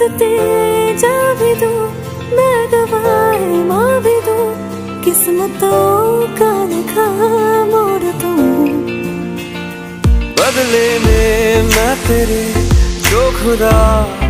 रास्ते जा भी दूं, मैं दवाएं माँ भी दूं, किस्मतों का लिखा मोड़ दूं। बदले में मैं तेरे जो खुदा